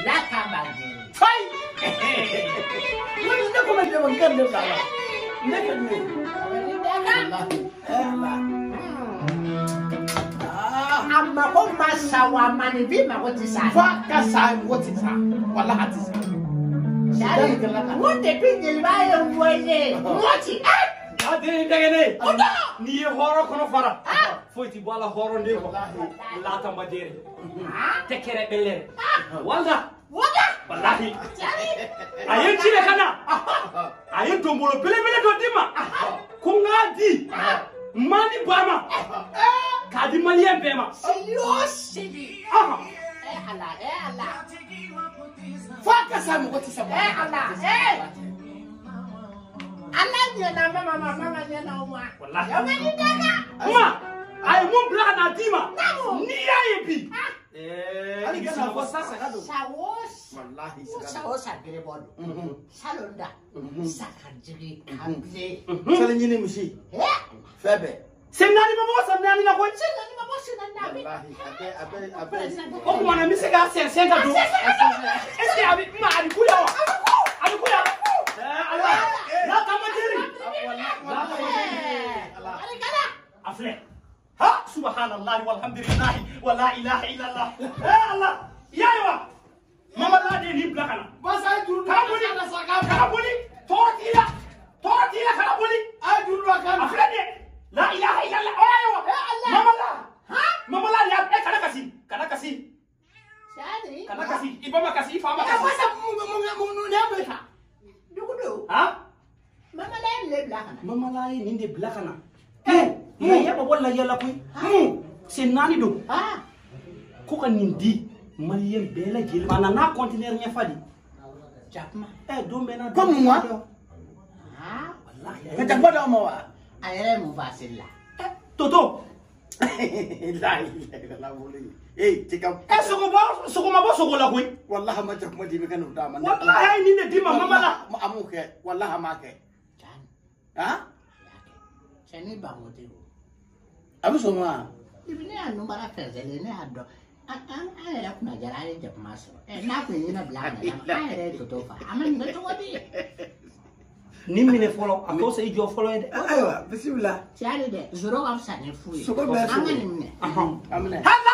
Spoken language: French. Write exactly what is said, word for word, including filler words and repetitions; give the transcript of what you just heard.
La Cambagne. Fai! Non è come devo andare da là. Non è che mi. Amma ko masa wa mani bi ma ko tisa. Fa ka sa ko tisa. Wala hatisa. Dari wonde pingil ba yo woye. Moti. Ade degene. Ni e horo kono fara. Foyti bala horo nde ko. La tamba dere. Tekere bellere. Wala. Wala. Wallahi. Ayen chile kana. Ayen tombolo bele bele do dima. Ko ngadi. Mani bama. Kadi malien bema. Serious. Ah. Eh ala, eh ala. Faka samu ko tisa. Eh ala, eh. Ala nyana mama mama nyana wa. Wallahi. Ya meni daga. Ma. Ay mun bla na dima. Namo. Ni ya yebi. Eh. Ali gana ko sasa kado. Sawos. Wallahi. Sawos agire bodo. Salonda. Sakajiri kample. Sala nyine mushi. Eh. Febe. Senani mama senani na ko. Senani mama senani na bi. Wallahi. Abe abe abe. O kuma na misega sen sen ka do. Est-ce que abi ma abi kuya wa? Abi kuya. Eh Allah. La tamadiri. Wallahi. Ala. Afle. Ha subhanallah walhamdulillah wala ilaha illallah. Eh Allah. Yawa. Mama la de ni blakana. Basa juru ka boli na saka ka boli. Tortila. Tortila ka boli. Ay juru ka. Afle de. La ilaha illallah. Ayawa. Eh Allah. Mama la. Ha? Mama la ya e kana kasi. Kana kasi. Sadi. Kana kasi. Ibama kasi fama Ya kasi. wasa mu mu mu mu ne beta. Dukudu. Ha? Mama la le blakana. Mama la ni de blakana. Eh. Ya ya ba walla yalla koy. Mu. Senani do. Ah. Ko kan nindi. Malien bela jil mana na conteneur nya fadi. Japma. Eh do mena. Comme moi. Ah. Wallahi. Kata bodo mo wa. Ayere mu vasilla. Toto. La ilaha illallah woli. Eh, tika. Eh soko ba soko ma ba soko la koy. Wallahi ma jak ma di be kanu da man. Wallahi ni ne dima mama la. Ma amu ke. Wallahi ma ke. Jan. Ha? Seni ba mo te. Amu so ma. Ibne anu bara fezele ne addo. An an ayere kuna jarare japma so. Eh na ku ni na blana. Ayere to to fa. Aman da to wadi. Ni mine folo a ko se jo folo de. Aywa, bismillah. Tiare de zoro am sa ne fuye. Soko be so. Amani ne. Aha. Amne. Hala